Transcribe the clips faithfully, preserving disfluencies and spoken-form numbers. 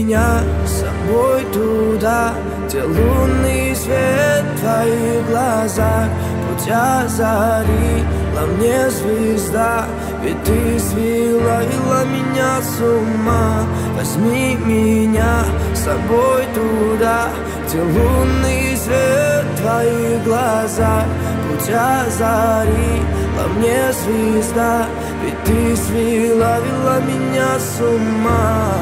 меня с собой туда, где лунный свет в твоих глазах. Путь озарила мне звезда, ведь ты свела, вела меня с ума. Возьми меня с собой туда, где лунный свет в твоих глазах. Путь озарила мне звезда, ведь ты свела, вела меня с ума.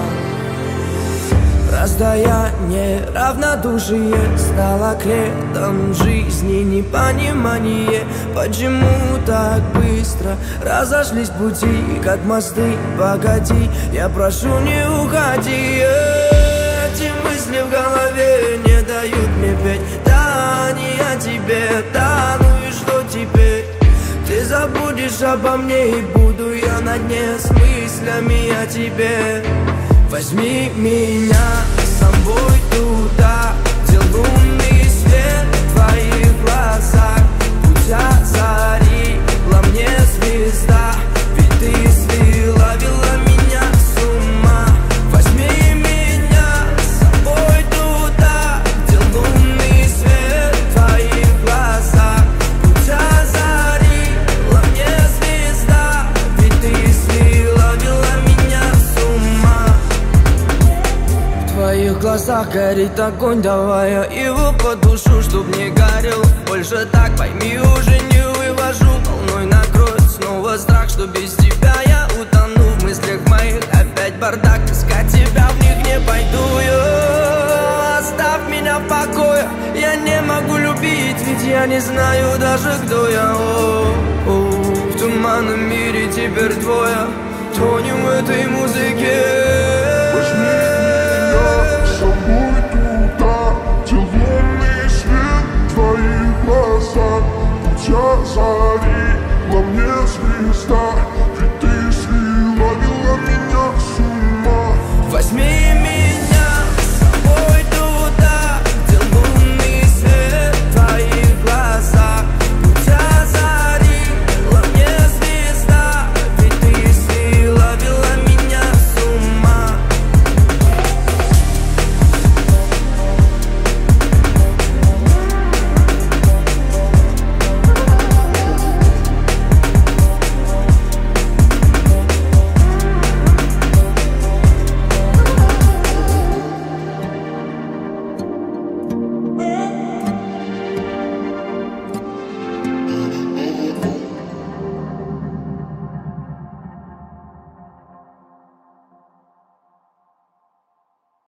Расстояние, равнодушие стало кредом жизни. Непонимание, почему так быстро разошлись пути, как мосты. Погоди, я прошу, не уходи. Эти мысли в голове не дают мне петь. Да, не о тебе, да, ну и что теперь? Ты забудешь обо мне, и буду я на дне с мыслями о тебе. Возьми меня с собой туда, где лунный свет в твоих глазах. Путь озарила мне звезда, ведь ты свела, вела меня с ума. Возьми меня с собой туда, где лунный свет в твоих глазах. Путь озарила мне звезда, ведь ты свела, вела меня с ума. В твоих глазах горит огонь, давай я его потушу, чтоб не горел больше так. Пойми, уже не вывожу, волной накроет снова страх, что без тебя я утону. В мыслях моих опять бардак, искать тебя в них не пойду я. Оставь меня в покое, я не могу любить, ведь я не знаю даже, кто я. О, о, в туманном мире теперь двое, тонем в этой музыке.